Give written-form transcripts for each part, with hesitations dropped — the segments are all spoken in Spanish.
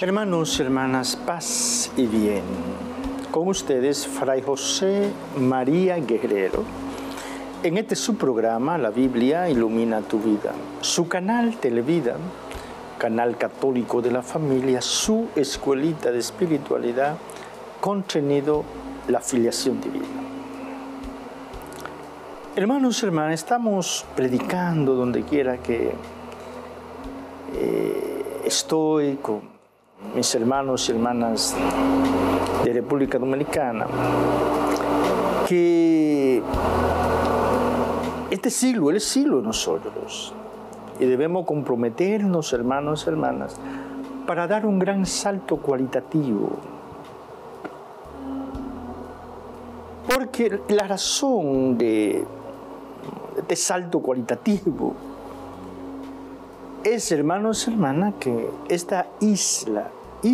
Hermanos y hermanas, paz y bien. Con ustedes, Fray José María Guerrero, en este su programa, La Biblia Ilumina tu Vida, su canal Televida, canal católico de la familia, su escuelita de espiritualidad, contenido la filiación divina. Hermanos y hermanas, estamos predicando donde quiera que estoy con mis hermanos y hermanas de República Dominicana, que este siglo es el siglo de nosotros y debemos comprometernos, hermanos y hermanas, para dar un gran salto cualitativo. Porque la razón de este salto cualitativo es, hermanos y hermanas, que esta isla,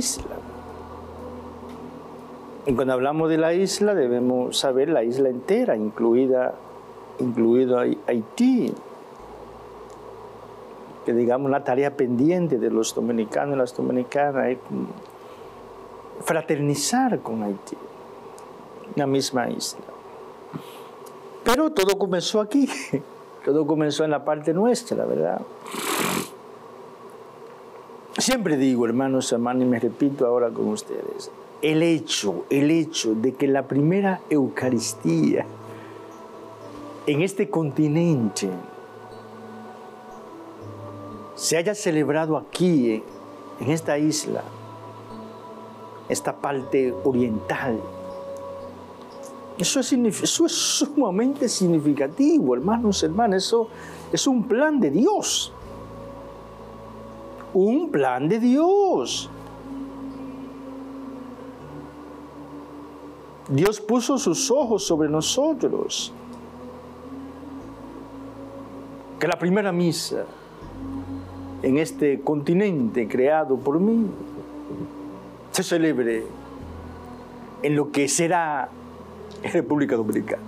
y cuando hablamos de la isla debemos saber la isla entera, incluido Haití, que digamos una tarea pendiente de los dominicanos y las dominicanas es fraternizar con Haití, la misma isla. Pero todo comenzó aquí, todo comenzó en la parte nuestra, ¿verdad? Siempre digo, hermanos y hermanas, y me repito ahora con ustedes, el hecho de que la primera Eucaristía en este continente se haya celebrado aquí, en esta isla, esta parte oriental, eso es sumamente significativo, hermanos y hermanas, eso es un plan de Dios. Un plan de Dios. Dios puso sus ojos sobre nosotros. Que la primera misa en este continente creado por mí se celebre en lo que será República Dominicana.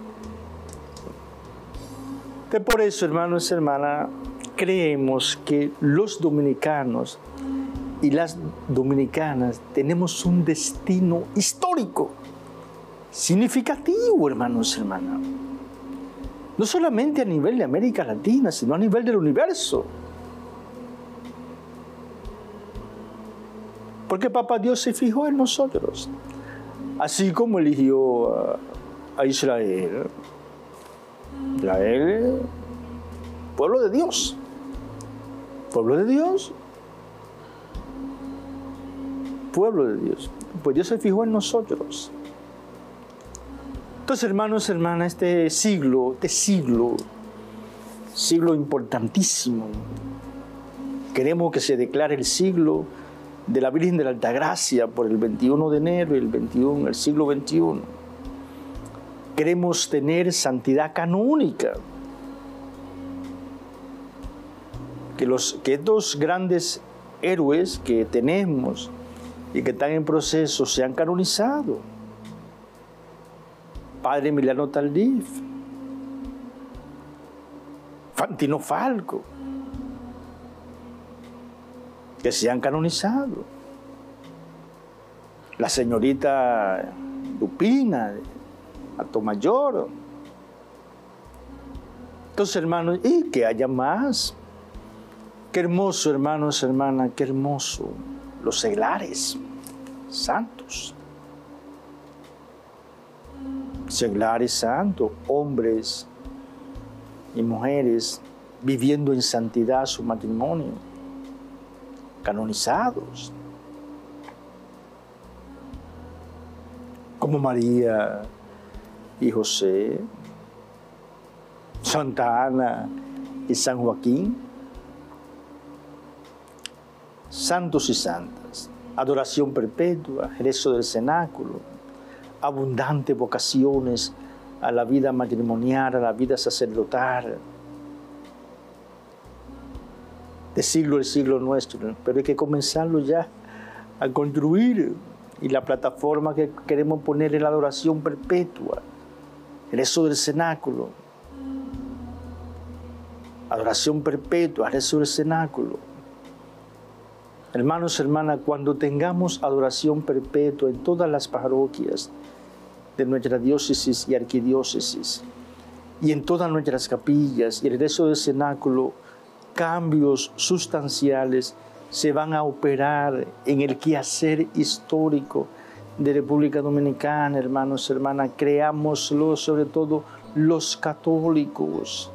Por eso, hermanos y hermanas, creemos que los dominicanos y las dominicanas tenemos un destino histórico, significativo, hermanos y hermanas. No solamente a nivel de América Latina, sino a nivel del universo. Porque Papá Dios se fijó en nosotros, así como eligió a Israel. Israel, pueblo de Dios. Pueblo de Dios. Pueblo de Dios. Pues Dios se fijó en nosotros. Entonces, hermanos y hermanas, este siglo importantísimo. Queremos que se declare el siglo de la Virgen de la Altagracia por el 21 de enero y el siglo XXI. Queremos tener santidad canónica. Que estos grandes héroes que tenemos y que están en proceso sean canonizados. Padre Emiliano Tardif, Fantino Falco, que sean canonizados. La señorita Lupina, Atomayor. Entonces, hermanos, y que haya más. Qué hermoso, hermanos, hermanas, qué hermoso. Los seglares santos. Seglares santos, hombres y mujeres viviendo en santidad su matrimonio, canonizados. Como María y José, Santa Ana y San Joaquín. Santos y santas, adoración perpetua, rezo del cenáculo, abundantes vocaciones a la vida matrimonial, a la vida sacerdotal. De siglo en siglo nuestro, pero hay que comenzarlo ya a construir. Y la plataforma que queremos poner es la adoración perpetua, rezo del cenáculo. Adoración perpetua, rezo del cenáculo. Hermanos, hermanas, cuando tengamos adoración perpetua en todas las parroquias de nuestra diócesis y arquidiócesis, y en todas nuestras capillas y el resto del cenáculo, cambios sustanciales se van a operar en el quehacer histórico de República Dominicana, hermanos, hermanas. Creámoslo, sobre todo los católicos.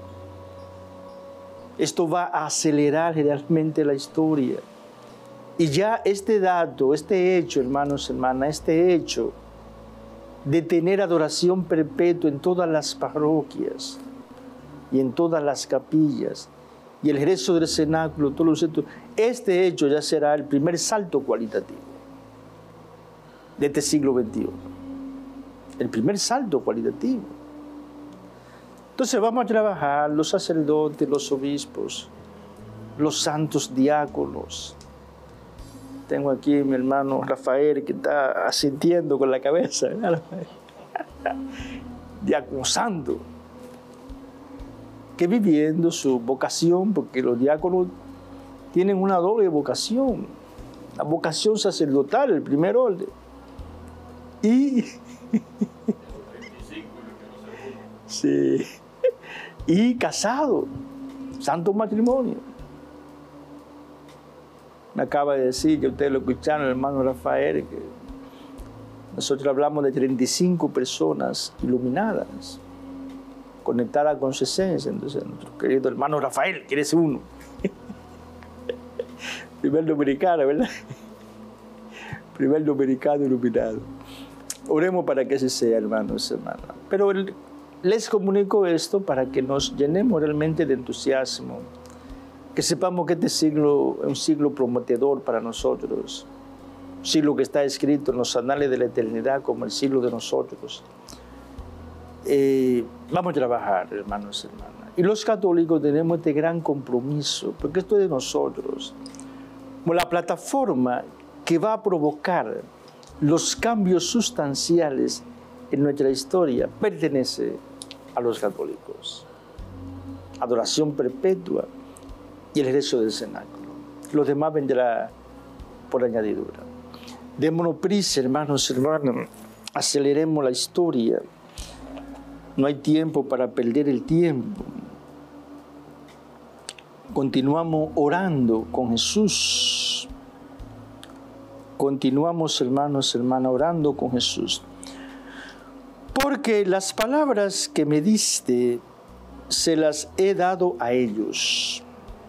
Esto va a acelerar realmente la historia. Y ya este dato, este hecho, hermanos, hermanas, este hecho de tener adoración perpetua en todas las parroquias y en todas las capillas y el resto del cenáculo, todos los centros, este hecho ya será el primer salto cualitativo de este siglo XXI. El primer salto cualitativo. Entonces vamos a trabajar los sacerdotes, los obispos, los santos diáconos. Tengo aquí a mi hermano Rafael que está asintiendo con la cabeza, ¿verdad? Diaconizando, que viviendo su vocación, porque los diáconos tienen una doble vocación, la vocación sacerdotal, el primer orden, y sí, y casado, santo matrimonio. Me acaba de decir, que ustedes lo escucharon, el hermano Rafael, que nosotros hablamos de 35 personas iluminadas, conectadas con su esencia. Entonces, nuestro querido hermano Rafael quiere ser uno. Primer dominicano, ¿verdad? Primer dominicano iluminado. Oremos para que ese sea, hermanos, hermanas. Pero les comunico esto para que nos llenemos realmente de entusiasmo, que sepamos que este siglo es un siglo prometedor para nosotros, un siglo que está escrito en los anales de la eternidad como el siglo de nosotros. Vamos a trabajar, hermanos y hermanas. Y los católicos tenemos este gran compromiso, porque esto es de nosotros. Como la plataforma que va a provocar los cambios sustanciales en nuestra historia pertenece a los católicos. Adoración perpetua y el resto del cenáculo. Los demás vendrá por añadidura. Démonos prisa, hermanos y hermanas. Aceleremos la historia. No hay tiempo para perder el tiempo. Continuamos orando con Jesús. Continuamos, hermanos y hermanas, orando con Jesús. Porque las palabras que me diste, se las he dado a ellos.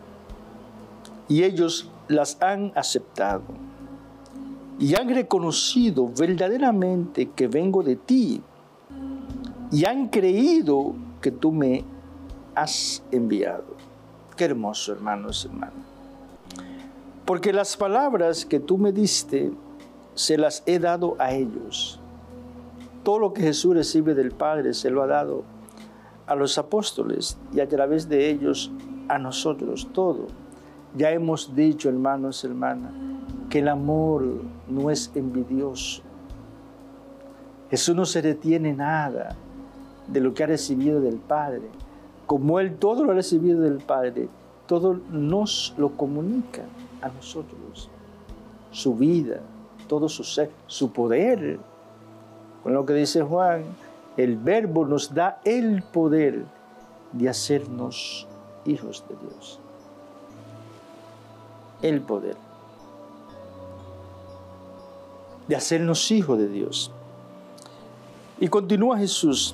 Y ellos las han aceptado. Y han reconocido verdaderamente que vengo de ti. Y han creído que tú me has enviado. Qué hermoso, hermanos y hermanas. Porque las palabras que tú me diste, se las he dado a ellos. Todo lo que Jesús recibe del Padre se lo ha dado a los apóstoles y a través de ellos a nosotros, todo. Ya hemos dicho, hermanos y hermanas, que el amor no es envidioso. Jesús no se retiene nada de lo que ha recibido del Padre. Como Él todo lo ha recibido del Padre, todo nos lo comunica a nosotros. Su vida, todo su ser, su poder. Con lo que dice Juan, el Verbo nos da el poder de hacernos hijos de Dios. El poder de hacernos hijos de Dios. Y continúa Jesús.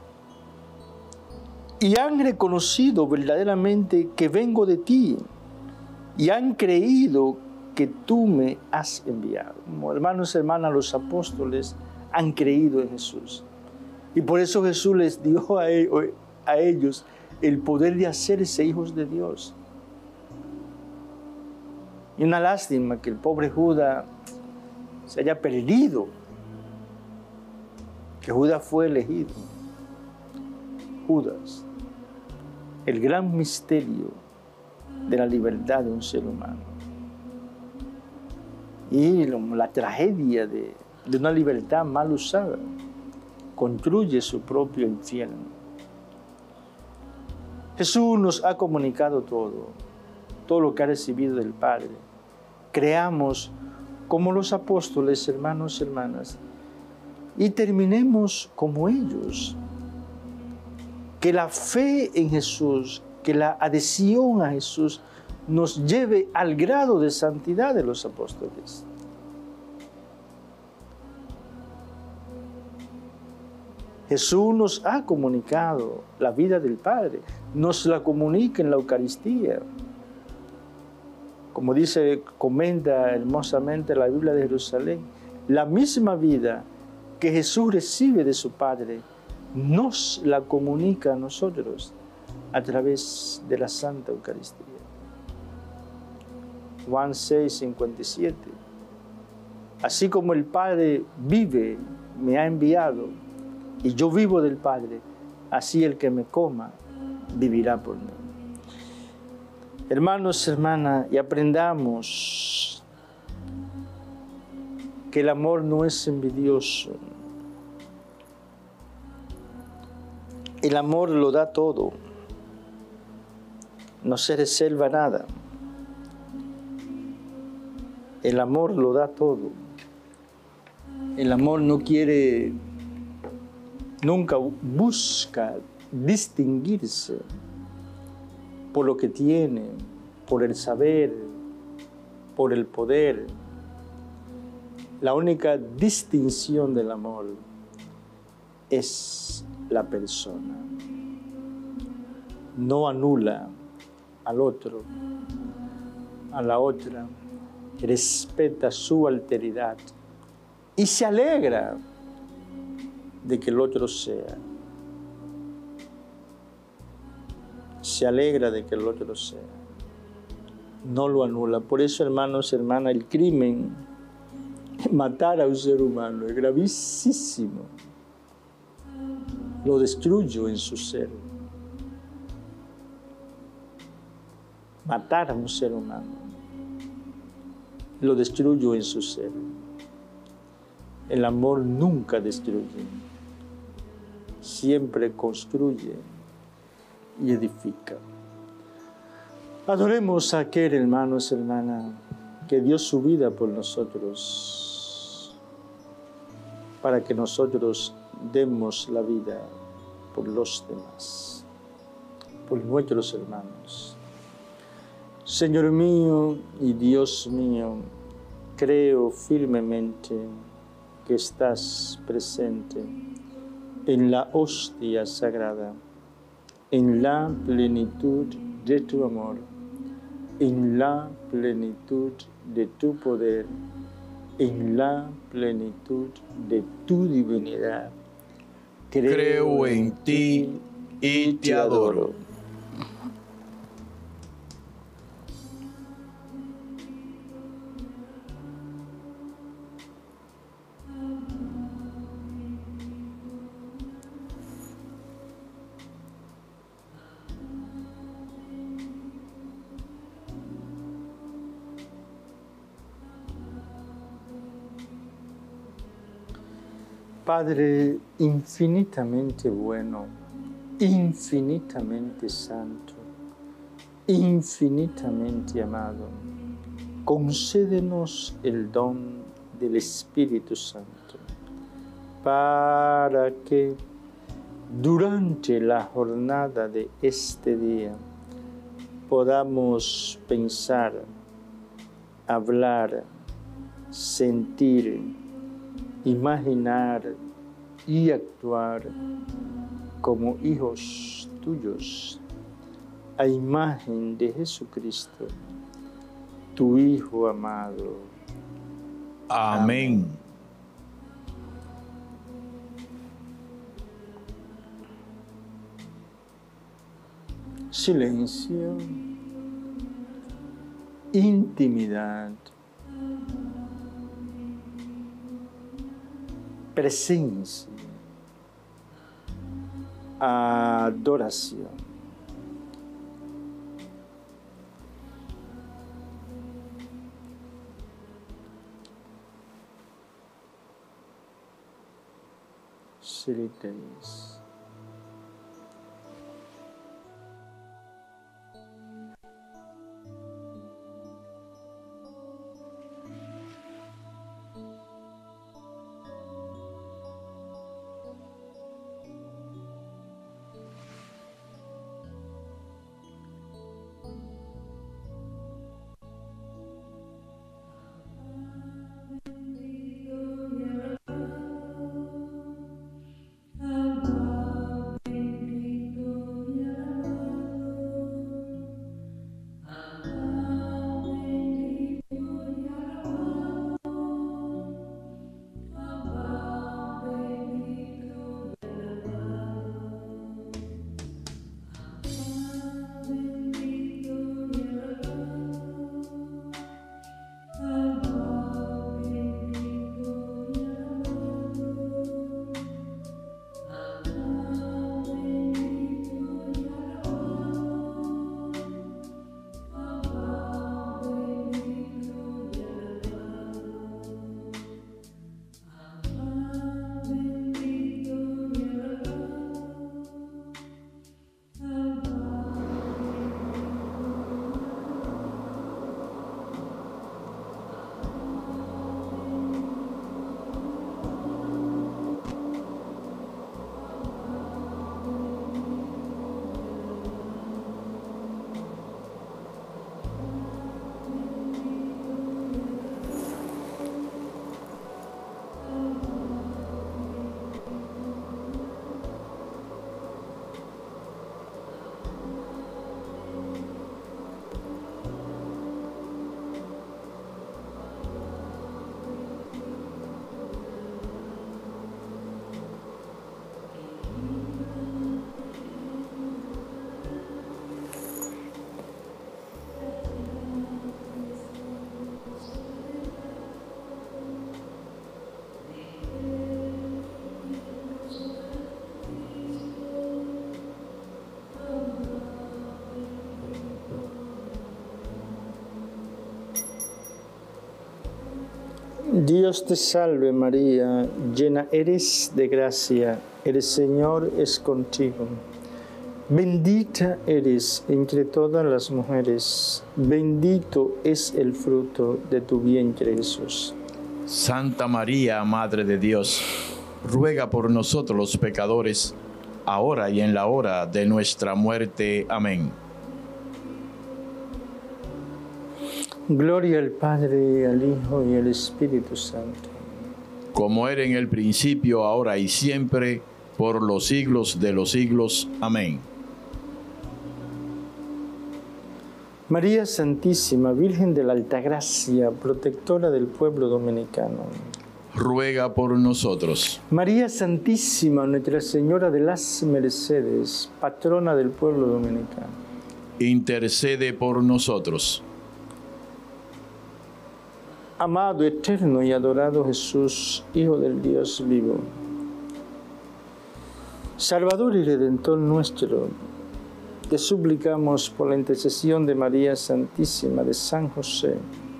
Y han reconocido verdaderamente que vengo de ti. Y han creído que tú me has enviado. Como hermanos y hermanas, los apóstoles han creído en Jesús. Y por eso Jesús les dio a ellos el poder de hacerse hijos de Dios. Y una lástima que el pobre Judas se haya perdido. Que Judas fue elegido. Judas, el gran misterio de la libertad de un ser humano. Y la tragedia de una libertad mal usada construye su propio infierno. Jesús nos ha comunicado todo lo que ha recibido del Padre. creamos como los apóstoles, hermanos y hermanas, y terminemos como ellos. Que la fe en Jesús, que la adhesión a Jesús nos lleve al grado de santidad de los apóstoles. Jesús nos ha comunicado la vida del Padre, nos la comunica en la Eucaristía. Como comenta hermosamente la Biblia de Jerusalén, la misma vida que Jesús recibe de su Padre, nos la comunica a nosotros a través de la Santa Eucaristía. Juan 6, 57. Así como el Padre vive, me ha enviado, y yo vivo del Padre, así el que me coma vivirá por mí. Hermanos, hermanas, y aprendamos que el amor no es envidioso. El amor lo da todo, no se reserva nada. El amor lo da todo. El amor no quiere, nunca busca distinguirse por lo que tiene, por el saber, por el poder. La única distinción del amor es la persona. No anula al otro, a la otra, respeta su alteridad y se alegra de que el otro sea. Se alegra de que el otro sea. No lo anula. Por eso, hermanos y hermanas, el crimen, matar a un ser humano, es gravísimo. Lo destruyo en su ser. Matar a un ser humano, lo destruyo en su ser. El amor nunca destruye, siempre construye y edifica. Adoremos a aquel, hermanos y hermanas, que dio su vida por nosotros, para que nosotros demos la vida por los demás, por nuestros hermanos. Señor mío y Dios mío, creo firmemente que estás presente en la hostia sagrada, en la plenitud de tu amor, en la plenitud de tu poder, en la plenitud de tu divinidad. Creo en ti y te adoro. Padre infinitamente bueno, infinitamente santo, infinitamente amado, concédenos el don del Espíritu Santo, para que durante la jornada de este día podamos pensar, hablar, sentir, imaginar y actuar como hijos tuyos, a imagen de Jesucristo, tu Hijo amado. Amén. Silencio, intimidad, presencia, adoración. Silencio. Dios te salve María, llena eres de gracia, el Señor es contigo. Bendita eres entre todas las mujeres, bendito es el fruto de tu vientre Jesús. Santa María, Madre de Dios, ruega por nosotros los pecadores, ahora y en la hora de nuestra muerte. Amén. Gloria al Padre, al Hijo y al Espíritu Santo. Como era en el principio, ahora y siempre, por los siglos de los siglos. Amén. María Santísima, Virgen de la Altagracia, protectora del pueblo dominicano. Ruega por nosotros. María Santísima, Nuestra Señora de las Mercedes, patrona del pueblo dominicano. Intercede por nosotros. Amado, eterno y adorado Jesús, Hijo del Dios vivo, Salvador y Redentor nuestro, te suplicamos por la intercesión de María Santísima, de San José,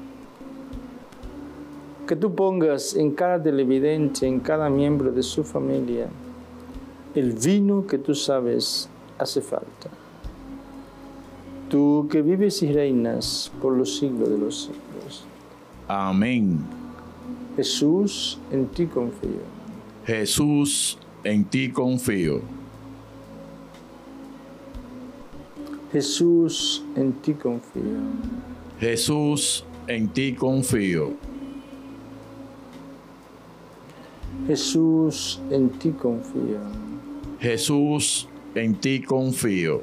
que tú pongas en cada televidente, en cada miembro de su familia, el vino que tú sabes hace falta. Tú que vives y reinas por los siglos de los siglos. Amén. Jesús, en ti confío. Jesús, en ti confío. Jesús, en ti confío. Jesús, en ti confío. Jesús, en ti confío. Jesús, en ti confío.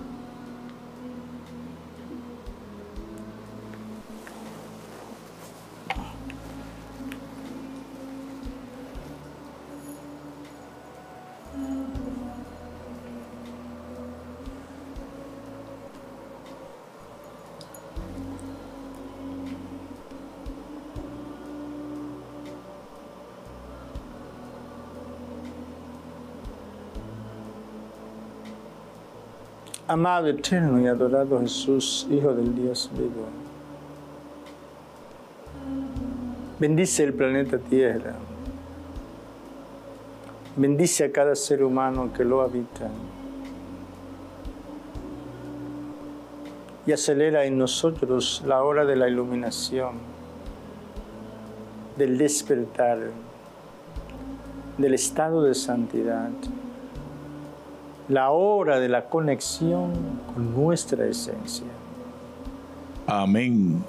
Amado, eterno y adorado Jesús, Hijo del Dios vivo, bendice el planeta Tierra, bendice a cada ser humano que lo habita y acelera en nosotros la hora de la iluminación, del despertar, del estado de santidad, la hora de la conexión con nuestra esencia. Amén.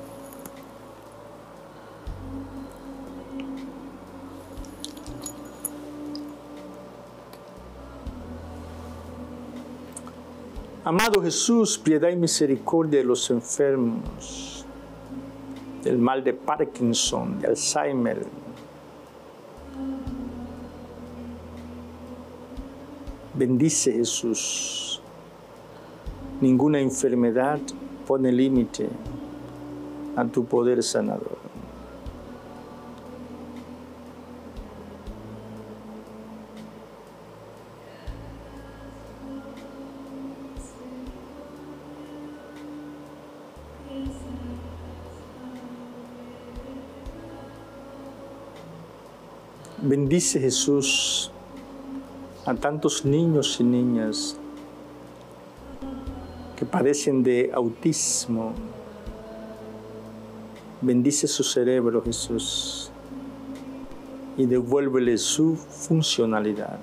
Amado Jesús, piedad y misericordia de los enfermos, del mal de Parkinson, de Alzheimer. Bendice Jesús. Ninguna enfermedad pone límite a tu poder sanador. Bendice Jesús a tantos niños y niñas que padecen de autismo. Bendice su cerebro, Jesús, y devuélvele su funcionalidad.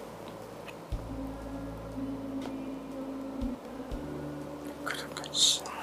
Gracias.